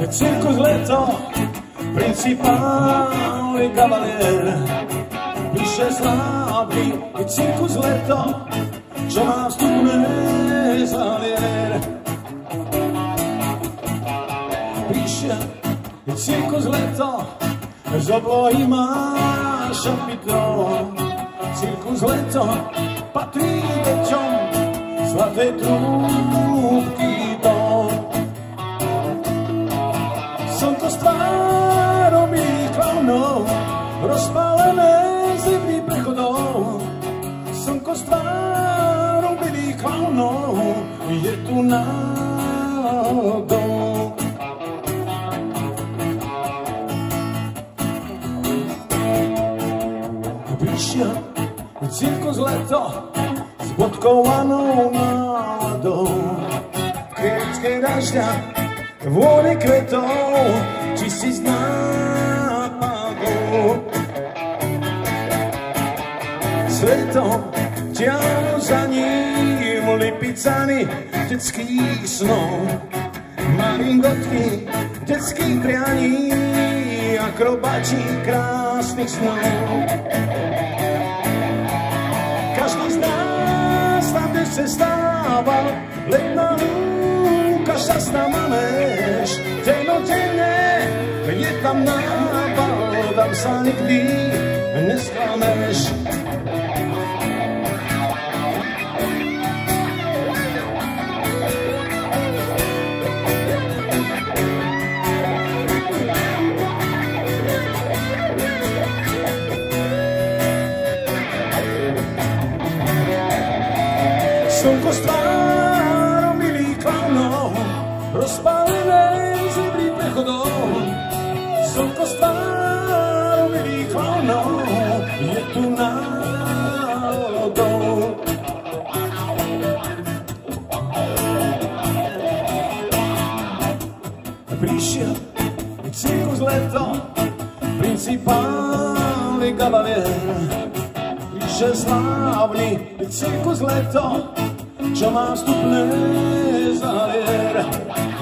Cirkus leto, principál i kavalier, píše slávy, cirkus leto, čo má vstupné závier. Píše cirkus leto, z oblohy má šapito. Cirkus leto patrí deťom, zlaté trúbky dom. Slnko s tvárou milých klaunov, rozpálené zemných prechodov. Slnko s tvárou milých klaunov, je tu náhodou. Prišiel cirkus leto s bodkovanou náladou. V krieckej dažďa, vône kvetov, tisíc nápadov. Svetom ťahujú za ním lipicany detských snov. Maringotky detských prianí, akrobati krásnych snov. Každý z nás tam, kde se stával, letná lúka, šťastná manéž. Denodenne je tam nápad, tam sa nikdy nesklameš. Slnko s tvárou milých klaunov, rozpálené zemných prechodov. Slnko s tvárou milých klaunov, je tu náhodou. Prišiel cirkus leto, principál i kavalier. Píše slávny cirkus leto, čo má vstupné závier.